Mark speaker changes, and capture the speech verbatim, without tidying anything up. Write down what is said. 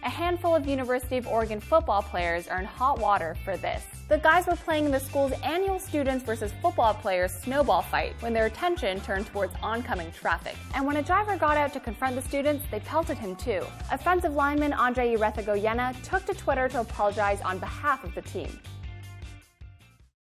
Speaker 1: A handful of University of Oregon football players are in hot water for this. The guys were playing in the school's annual Students versus Football Players Snowball fight when their attention turned towards oncoming traffic. And when a driver got out to confront the students, they pelted him too. Offensive lineman Andre Urethagoyena took to Twitter to apologize on behalf of the team.